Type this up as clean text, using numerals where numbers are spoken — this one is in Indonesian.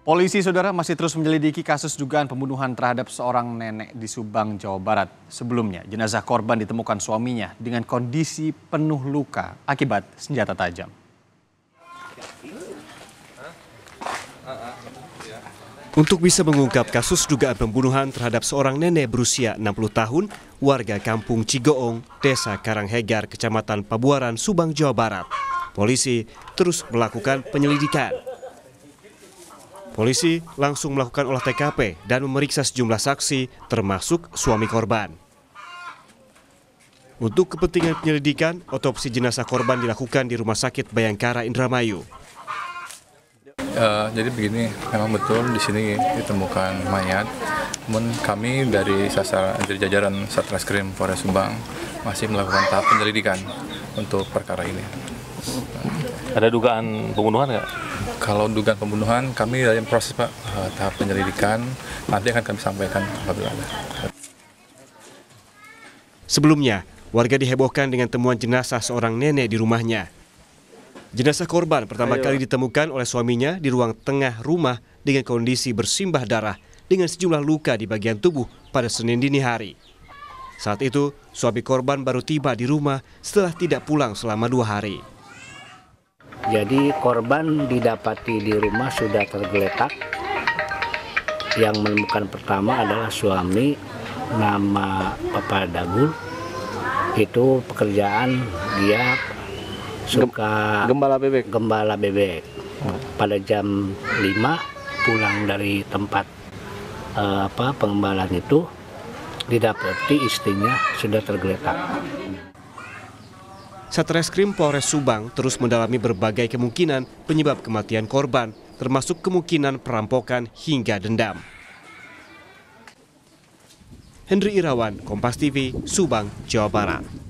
Polisi, saudara, masih terus menyelidiki kasus dugaan pembunuhan terhadap seorang nenek di Subang, Jawa Barat. Sebelumnya, jenazah korban ditemukan suaminya dengan kondisi penuh luka akibat senjata tajam. Untuk bisa mengungkap kasus dugaan pembunuhan terhadap seorang nenek berusia 60 tahun, warga kampung Cigoong, Desa Karanghegar, Kecamatan Pabuaran, Subang, Jawa Barat, polisi terus melakukan penyelidikan. Polisi langsung melakukan olah TKP dan memeriksa sejumlah saksi, termasuk suami korban. Untuk kepentingan penyelidikan, otopsi jenazah korban dilakukan di Rumah Sakit Bayangkara Indramayu. Jadi begini, memang betul di sini ditemukan mayat. Namun kami dari jajaran Satreskrim Polres Subang masih melakukan tahap penyelidikan untuk perkara ini. Ada dugaan pembunuhan nggak? Kalau dugaan pembunuhan, kami dalam proses tahap penyelidikan, nanti akan kami sampaikan apabila ada. Sebelumnya, warga dihebohkan dengan temuan jenazah seorang nenek di rumahnya. Jenazah korban pertama kali ditemukan oleh suaminya di ruang tengah rumah dengan kondisi bersimbah darah dengan sejumlah luka di bagian tubuh pada Senin dini hari. Saat itu, suami korban baru tiba di rumah setelah tidak pulang selama 2 hari. Jadi korban didapati di rumah sudah tergeletak. Yang menemukan pertama adalah suami, nama Bapak Dagul. Itu pekerjaan dia suka gembala bebek. Pada jam 5 pulang dari tempat pengembalaan itu, didapati istrinya sudah tergeletak. Satreskrim Polres Subang terus mendalami berbagai kemungkinan penyebab kematian korban, termasuk kemungkinan perampokan hingga dendam. Hendri Irawan, Kompas TV, Subang, Jawa Barat.